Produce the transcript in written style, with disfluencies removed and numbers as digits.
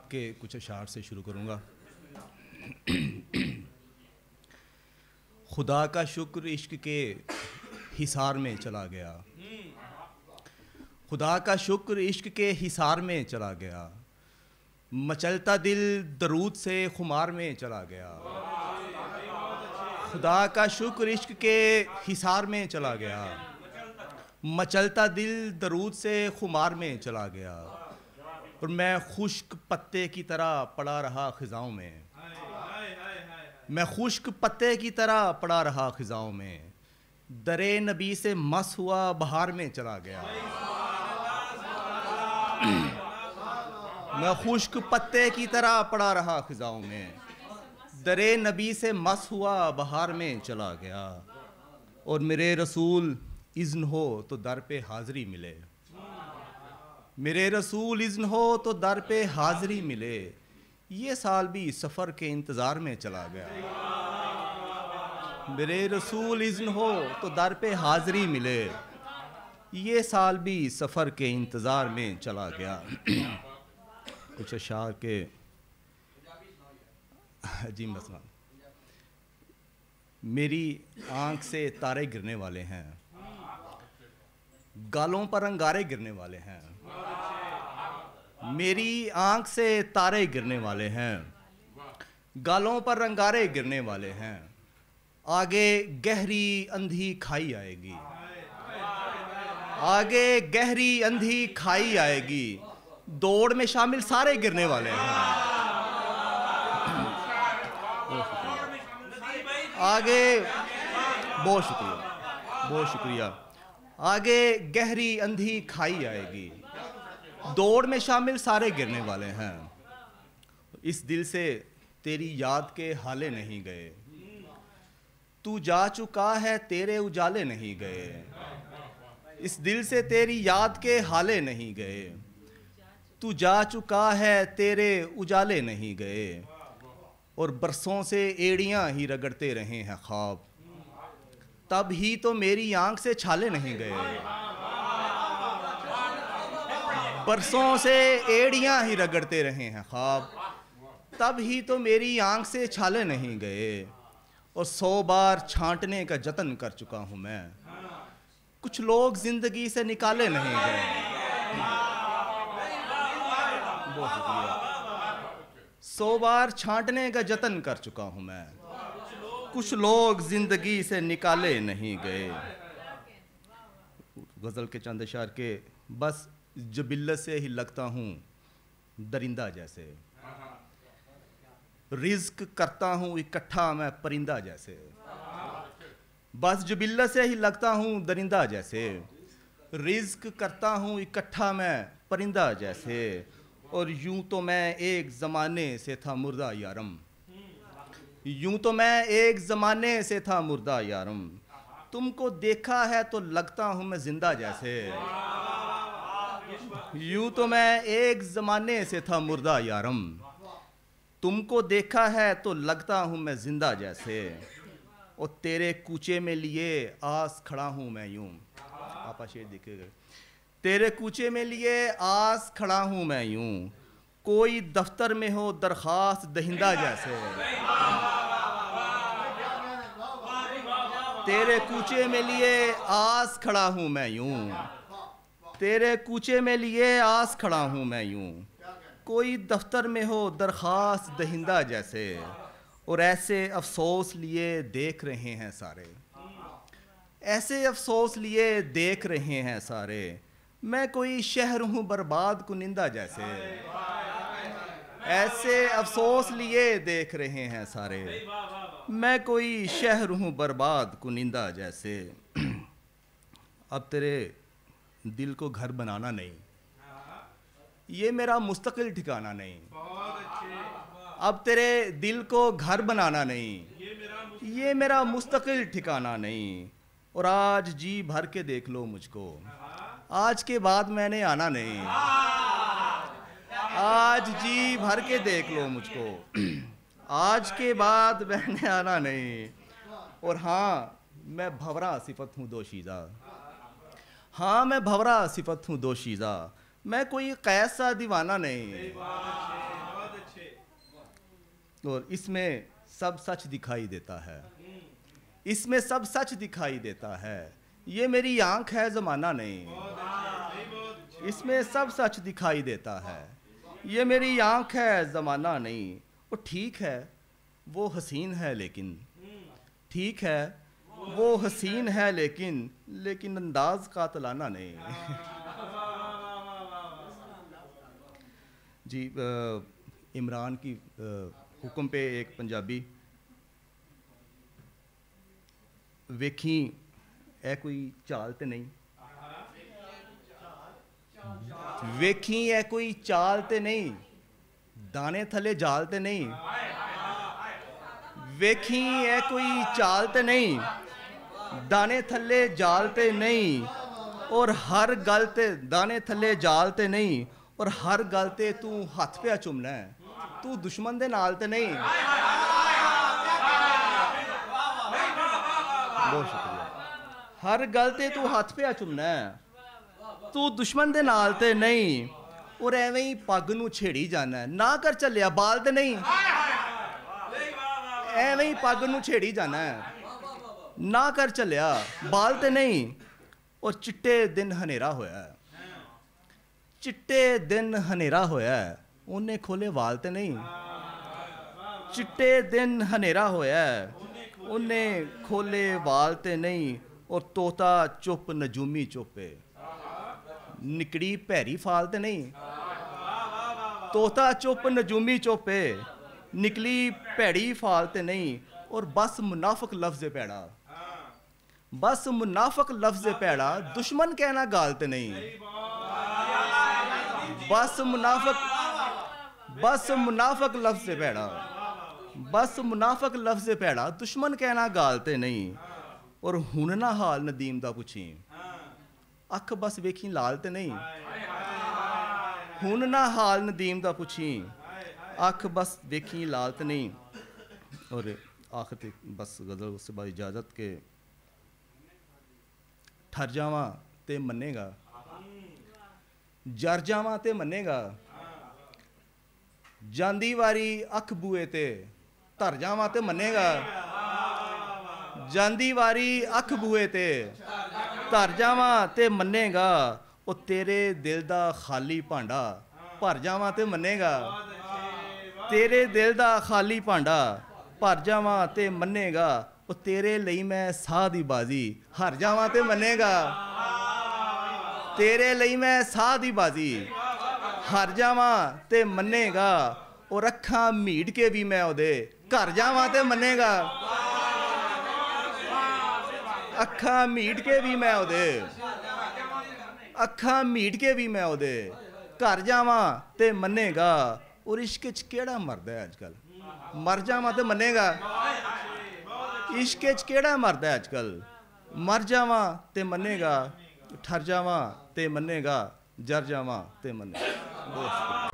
नात के कुछ अशार से शुरू करूँगा। खुदा का शुक्र इश्क के हिसार में चला गया, खुदा का शुक्र इश्क के हिसार में चला गया, मचलता दिल दरूद से खुमार में चला गया। खुदा का शुक्र इश्क के हिसार में चला गया, मचलता दिल दरूद से खुमार में चला गया। और मैं खुश्क पत्ते की तरह पड़ा रहा खिजाओं में, मैं खुश्क पत्ते की तरह पड़ा रहा खिजाओं में। दरे नबी से मस हुआ बहार में चला गया, मैं खुश्क पत्ते की तरह पड़ा रहा खिजाओं में। दरे नबी से मस हुआ बहार में चला गया। और मेरे रसूल इज़्न हो तो दर पे हाज़री मिले, मेरे रसूल इज़्न हो तो दर पे हाज़री मिले। ये साल भी सफ़र के इंतज़ार में चला गया, मेरे रसूल इज़्न हो तो दर पे हाज़री मिले। ये साल भी सफ़र के इंतज़ार में चला गया। कुछ अशार के जी मसला, मेरी आँख से तारे गिरने वाले हैं, गालों पर अंगारे गिरने वाले हैं। मेरी आँख से तारे गिरने वाले हैं, गालों पर अंगारे गिरने वाले हैं। आगे गहरी अंधी खाई आएगी, आगे गहरी अंधी खाई आएगी। दौड़ में शामिल सारे गिरने वाले हैं। आगे बहुत शुक्रिया, बहुत शुक्रिया। आगे गहरी अंधी खाई आएगी, दौड़ में शामिल सारे गिरने वाले हैं। इस दिल से तेरी याद के हाले नहीं गए, तू जा चुका है तेरे उजाले नहीं गए। इस दिल से तेरी याद के हाले नहीं गए, तू जा चुका है तेरे उजाले नहीं गए। और बरसों से एड़ियां ही रगड़ते रहे हैं ख्वाब, तब ही तो मेरी आंख से छाले नहीं गए। बरसों से एड़ियां ही रगड़ते रहे हैं ख्वाब, तब ही तो मेरी आंख से छाले नहीं गए। और 100 बार छांटने का जतन कर चुका हूं मैं, कुछ लोग जिंदगी से निकाले नहीं गए। बहुत शुक्रिया। 100 बार छांटने का जतन कर चुका हूं मैं, कुछ लोग जिंदगी से निकाले नहीं गए। गज़ल के चंद अशार के, बस जबिल्लत से ही लगता हूँ दरिंदा जैसे, रिज़्क करता हूँ इकट्ठा मैं परिंदा जैसे। बस जबिल्लत से ही लगता हूँ दरिंदा जैसे, रिज़्क करता हूँ इकट्ठा मैं परिंदा जैसे। और यूं तो मैं एक ज़माने से था मुर्दा यारम, यूं तो मैं एक ज़माने से था मुर्दा यारम। तुमको देखा है तो लगता हूँ मैं जिंदा जैसे, यूं तो मैं एक ज़माने से था मुर्दा यारम। तुमको देखा है तो लगता हूँ मैं जिंदा जैसे। और तेरे कूचे में लिए आस खड़ा हूँ मैं यूं, आपा शेर दिखेगा। तेरे कूचे में लिए आस खड़ा हूँ मैं यूं, कोई दफ्तर में हो दरखास्त दहिंदा जैसे। तेरे कूचे में लिए आस खड़ा हूँ मैं यूं, तेरे कूचे में लिए आस खड़ा हूँ मैं यूं, कोई दफ्तर में हो दरखास्त दहिंदा जैसे। और ऐसे अफसोस लिए देख रहे हैं सारे, ऐसे अफसोस लिए देख रहे हैं सारे। मैं कोई शहर हूँ बर्बाद कुनिंदा जैसे, ऐसे अफसोस लिए देख रहे हैं सारे। मैं कोई शहर हूँ बर्बाद कुनिंदा जैसे। अब तेरे दिल को घर बनाना नहीं, ये मेरा मुस्तकिल ठिकाना नहीं। अब तेरे दिल को घर बनाना नहीं, ये मेरा मुस्तकिल ठिकाना नहीं। और आज जी भर के देख लो मुझको, आज के बाद मैंने आना नहीं। आज जी भर के देख लो मुझको, आज के बाद मैंने आना नहीं। और हाँ मैं भंवरा सिफत हूँ दोशीज़ा, हाँ मैं भंवरा सिफत हूँ दोशीज़ा। मैं कोई कैसा दीवाना नहीं, और इसमें सब सच दिखाई देता है, इसमें सब सच दिखाई देता है, ये मेरी आंख है ज़माना नहीं। इसमें सब सच दिखाई देता है, ये मेरी आंख है ज़माना नहीं। वो ठीक है वो हसीन है लेकिन, ठीक है वो हसीन है लेकिन अंदाज कातलाना नहीं। जी इमरान की हुक्म पे एक पंजाबी वेखी ए कोई चाल ते नहीं, वेखी ए कोई चाल ते नहीं, दाने थले जाल ते नहीं, वेखी ए कोई चाल ते नहीं, दाने थले जाल ते नहीं, और हर गल ते दाने थले जाल ते नहीं, और हर गल ते तू हथ पे चुमना है, तू दुश्मन दे नाल ते नहीं। बहुत शुक्रिया। हर गल ते तू हथ पे चुमना है, तू दुश्मन दे नाल ते नहीं, और एवें ही पग नू छेड़ी जाना है, ना कर चलिया बाल ते नहीं, एवें ही पग नू छेड़ी जाना है, ना कर चलिया बाल ते नहीं। और चिट्टे दिन हनेरा होया है, चिट्टे दिन हनेरा होया है, उन्हें खोले वाल ते नहीं, चिट्टे दिन हनेरा होया है, उन्हें खोले वाल ते नहीं। और तोता चुप नजूमी चुपे, निकड़ी भैरी फाल ते नहीं, तोता चुप नजूमी चुपे, निकली भैड़ी फाल ते नहीं। और बस मुनाफिक लफ्ज़ पैड़ा, बस मुनाफिक लफ्ज़ पैड़ा, दुश्मन कहना गालते नहीं। बस मुनाफिक लफ्ज़ पैड़ा, बस मुनाफिक लफ्ज़ पैड़ा, दुश्मन कहना गालते नहीं। और हुन ना हाल नदीम दा पुछी, अख बस वेखी लाल ते नहीं, हुन ना हाल नदीम दा पुछी, अख बस वेखी लाल ते नहीं। और आखिर तक बस गज़ल उससे बाद इजाज़त के ठर जावा ते मनेगा, जर जावा ते मनेगा, जांदी वारी अख बूए ते धर जावा ते मनेगा, जांदी वारी अख बूए ते धर जावा ते मनेगा। ओ तेरे दिल दा खाली भांडा भर जावा ते मनेगा, तेरे दिल दा खाली भांडा भर जावा ते मनेगा। ओ तेरे लई मैं साह दी बाजी हार जावा ते मनेगा, तेरे लई मैं साह दी बाजी हार जावा ते मनेगा। और अखां मीट के भी मैं ओदे घर जावा ते मनेगा, अखां मीट के भी मैं ओदे, अखां मीट के भी मैं ओदे घर जावा ते मनेगा। और इश्क च केड़ा मरदा है अजकल, मर जावा ते मनेगा, इश्क च केड़ा मरदा है अजकल, मर जावा ते मनेगा, ठर जावा ते मनेगा, जर जावा ते मनेगा।